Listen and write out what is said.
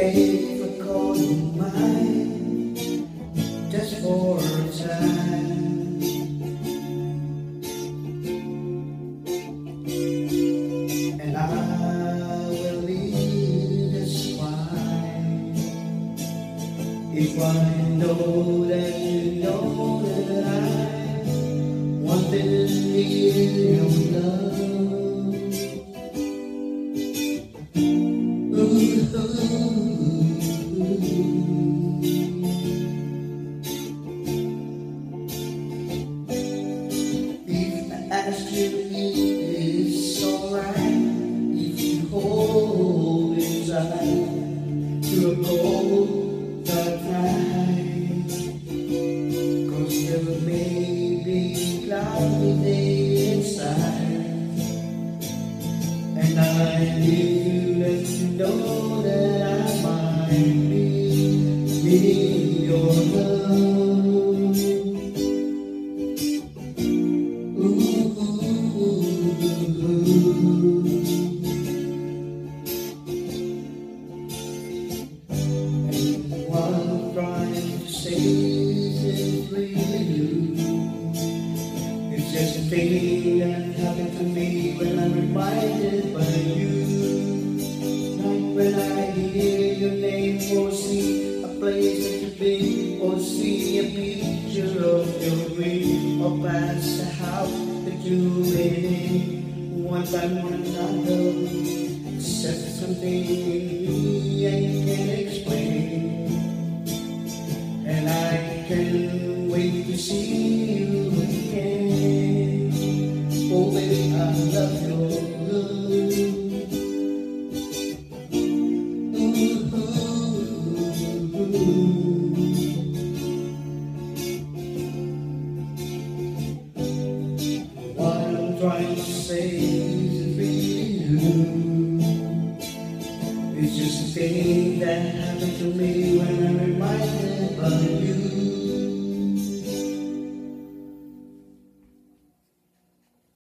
okay if I call you mine, just for a time. And I will leave this fine if I know that you know that I want to need your love. If I ask you if it's alright, if you hold me tight to a cold dark night, 'cause there may be cloudy day inside, and I need you to know that I might be needing your love. And what I'm trying to say isn't really you. It's just a thing that happened to me when I'm reminded by you. Like when I hear your name or see a place that you've been, or see a picture of your ring, or pass the house that you've been in. One time or another, except something in me I can't explain. And I can't wait to see you again. Oh baby, I love your love. What I'm trying to say isn't really you. It's just a thing that happened to me when I'm reminded of you.